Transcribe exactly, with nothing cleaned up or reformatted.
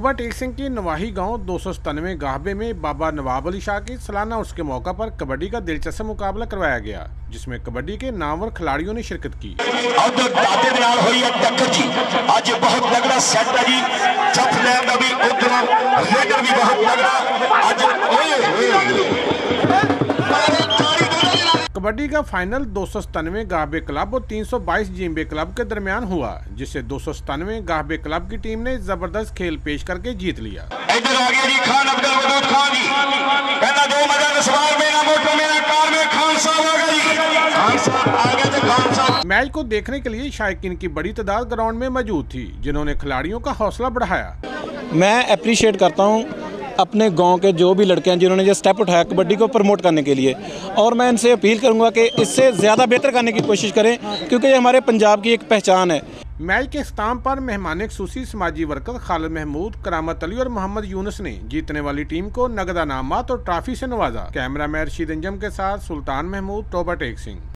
Toba Tek Singh की नवाही गांव दो सौ सतानवे गाहबे में बाबा नवाब अली शाह की सालाना उर्स के मौका पर कबड्डी का दिलचस्प मुकाबला करवाया गया, जिसमें कबड्डी के नामवर खिलाड़ियों ने शिरकत की। कबड्डी का फाइनल दो सौ सतानवे गाहबे क्लब और तीन सौ बाईस जिम्बे क्लब के दरमियान हुआ, जिससे दो सौ सतानवे गाहबे क्लब की टीम ने जबरदस्त खेल पेश करके जीत लिया। इधर आ गया जी खान अब्दुल वदूद खान जी, पहला दो मदद सवाल मेरा मोटो मेरा कार में खान साहब आ गए जी, खान साहब आ गए थे खान साहब। मैच को देखने के लिए शायकीन की बड़ी तादाद ग्राउंड में मौजूद थी, जिन्होंने खिलाड़ियों का हौसला बढ़ाया। मैं अप्रिशिएट करता हूँ अपने गांव के जो भी लड़के हैं जिन्होंने ये स्टेप उठाया कबड्डी को प्रमोट करने के लिए, और मैं इनसे अपील करूंगा कि इससे ज़्यादा बेहतर करने की कोशिश करें, क्योंकि ये हमारे पंजाब की एक पहचान है। मैच के इख्तिताम पर मेहमान खुसूसी समाजी वर्कर खालिद महमूद, करामत अली और मोहम्मद यूनुस ने जीतने वाली टीम को नगद इनामात और ट्रॉफी से नवाजा। कैमरा मैन रशीद अंजम के साथ सुल्तान महमूद, टोबा टेक सिंह।